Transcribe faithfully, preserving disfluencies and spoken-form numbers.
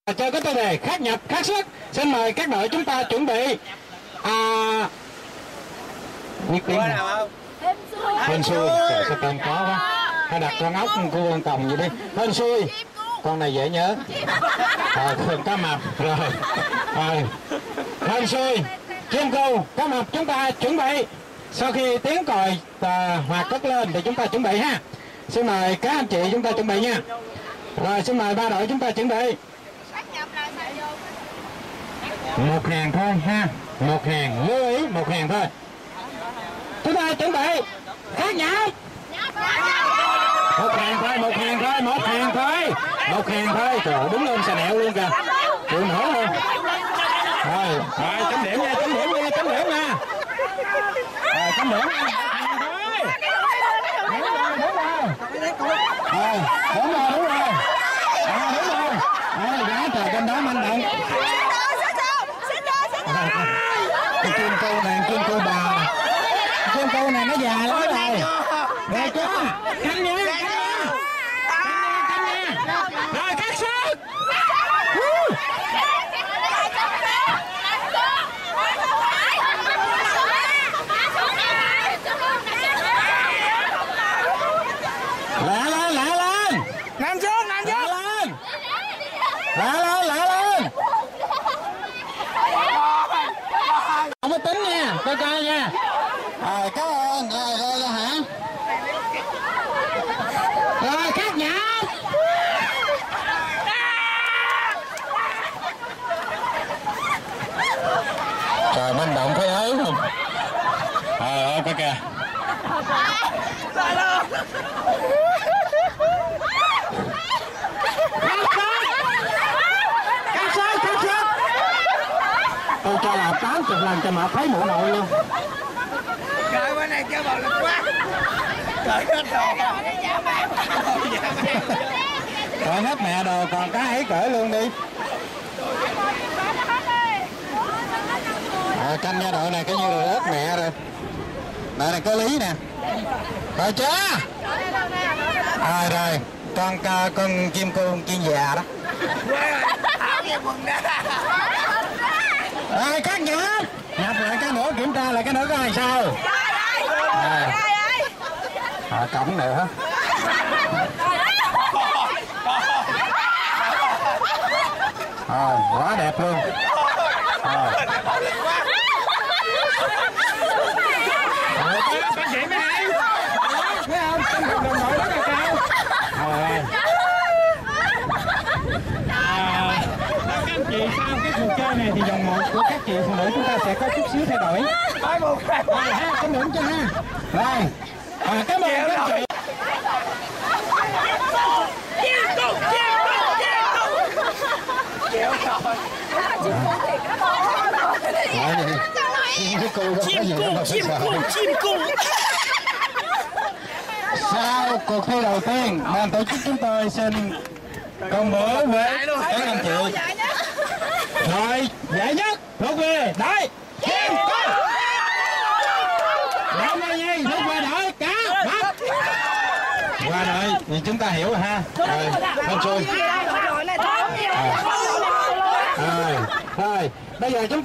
Chơi có tiêu đề khác nhập khác xuất. Xin mời các đội chúng ta chuẩn bị. À, biết tiếng hên xui. Trời sao tên khó quá. Hãy đặt con ốc cô con còng vậy đi. Hên xui. Con này dễ nhớ. Rồi thường cá mập. Rồi. Rồi. Hên xui. Chim cu, cá mập chúng ta chuẩn bị. Sau khi tiếng còi à, hoạt cất lên thì chúng ta chuẩn bị ha. Xin mời các anh chị chúng ta chuẩn bị nha. Rồi xin mời ba đội chúng ta chuẩn bị. Một hàng thôi ha, một hàng, lưu ý một hàng thôi. Chúng ta chuẩn bị khác nhập. Một hàng thôi, một hàng thôi, một hàng thôi, một hàng thôi. Trời ơi, đứng lên xà nẹo luôn kìa, chịu nổi luôn. Rồi, rồi chấm điểm nha, chấm điểm nha, chấm điểm nha. Rồi chấm điểm nha. Đúng rồi, đúng rồi. Rồi, đúng rồi, đúng rồi. À, đúng rồi. À, giá trời trên đó manh động. Cái chim cô này, chim cô bà. Chim cô này nó già lắm rồi. Rồi chưa? Canh nha, canh nha. Canh nha, canh nha. Rồi cắt xuất. Lạ lên, lạ lên. Nằm xuống, nằm xuống. Lạ lên, lạ lên. Không có tính nha, coi coi nha. Rồi cảm ơn, rồi rồi rồi hả? Rồi khác nhập. Trời manh động thấy ớn không? Trời ơi coi kìa. Tôi cho là tám mươi lần cho mà thấy mụ nội luôn. Trời bên này chơi bầu lực quá. Trời hết đồ. Rồi hết mẹ đồ còn cá ấy cởi luôn đi. À, canh nha đội này cái như là ớt mẹ rồi. Đội này có lý nè. Rồi chưa? Rồi rồi. Con con chim cô chim già đó. Rồi cắt nhập. Nhập lại cái nữa kiểm tra lại cái nữa có hay sao? À, à cổng nữa. Rồi quá đẹp luôn. Rồi. Các chị mấy em. Thấy không? Tinh thần đồng đội rất là cao. Rồi. À, các anh chị sau cái cuộc chơi này thì vòng một của các chị phụ nữ chúng ta sẽ có chút xíu thay đổi. Rồi ha, chấm điểm cho ha. Rồi. À, cảm ơn các chị. Chim cung, chim cung, chim cung. Sau cuộc thi đầu tiên, ban tổ chức chúng tôi xin công bố với các anh chị. Rồi, giải nhất thuộc về đội chim cung. Đội này gì? Thuộc về đội cá mập. Qua đội thì chúng ta hiểu rồi ha. Rồi, hên xui. Rồi, rồi, bây giờ chúng